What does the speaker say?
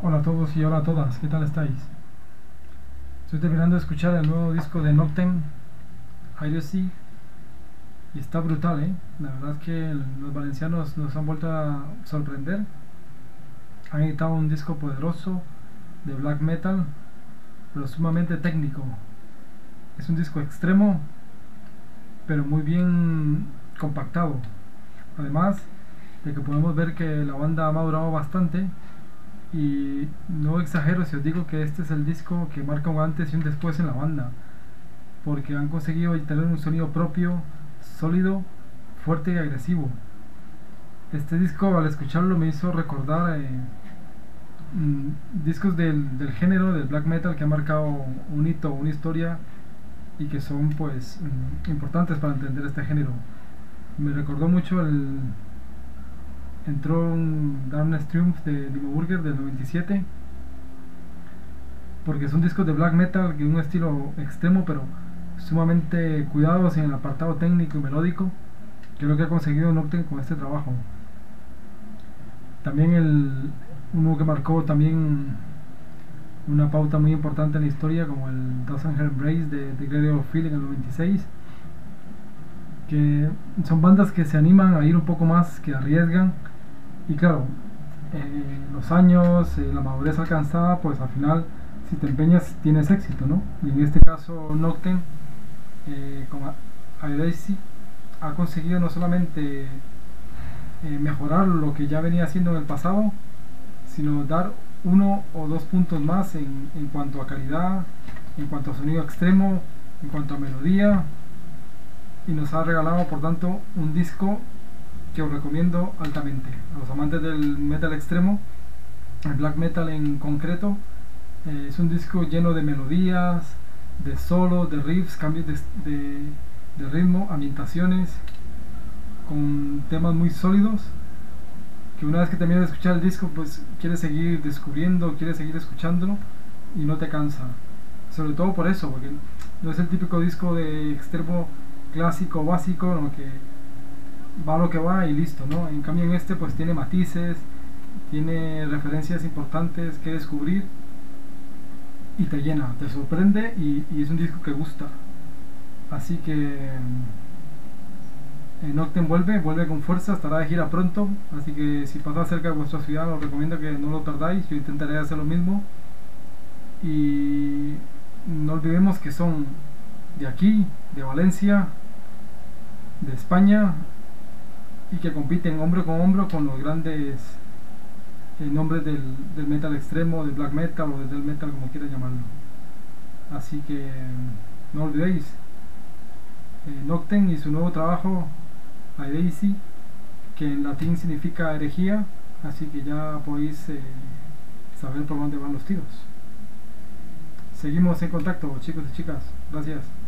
Hola a todos y hola a todas, ¿qué tal estáis? Estoy terminando de escuchar el nuevo disco de Noctem, Idiocy, y está brutal, ¿eh? La verdad es que los valencianos nos han vuelto a sorprender. Han editado un disco poderoso de black metal, pero sumamente técnico. Es un disco extremo, pero muy bien compactado. Además de que podemos ver que la banda ha madurado bastante. Y no exagero si os digo que este es el disco que marca un antes y un después en la banda, porque han conseguido tener un sonido propio, sólido, fuerte y agresivo. Este disco, al escucharlo, me hizo recordar discos del género del black metal que han marcado un hito, una historia, y que son pues importantes para entender este género. Me recordó mucho entró un Darkness Triumph de Dimmu Borgir del 97, porque son discos de black metal de un estilo extremo pero sumamente cuidados en el apartado técnico y melódico, que es lo que ha conseguido Noctem con este trabajo. También uno que marcó también una pauta muy importante en la historia, como el Thousand Heart Embrace de Gregor Field en el 96, que son bandas que se animan a ir un poco más, que arriesgan, y claro, los años, la madurez alcanzada, pues al final si te empeñas tienes éxito, ¿no? Y en este caso Noctem con Idiocy ha conseguido no solamente mejorar lo que ya venía haciendo en el pasado, sino dar uno o dos puntos más en cuanto a calidad, en cuanto a sonido extremo, en cuanto a melodía, y nos ha regalado por tanto un disco que os recomiendo altamente a los amantes del metal extremo, el black metal en concreto. Es un disco lleno de melodías, de solos, de riffs, cambios de ritmo, ambientaciones, con temas muy sólidos, que una vez que terminas de escuchar el disco pues quieres seguir descubriendo, quieres seguir escuchándolo y no te cansa, sobre todo por eso, porque no es el típico disco de extremo clásico básico en lo que va lo que va y listo, ¿no? En cambio en este pues tiene matices, tiene referencias importantes que descubrir y te llena, te sorprende, y es un disco que gusta. Así que Noctem vuelve con fuerza, estará de gira pronto, así que si pasa cerca de vuestra ciudad os recomiendo que no lo perdáis. Yo intentaré hacer lo mismo, y no olvidemos que son de aquí, de Valencia, de España, y que compiten hombro con hombro con los grandes nombres del metal extremo, del black metal o del death metal, como quieras llamarlo. Así que no olvidéis Noctem y su nuevo trabajo Idiocy, que en latín significa herejía, así que ya podéis saber por dónde van los tiros. Seguimos en contacto, chicos y chicas. Gracias.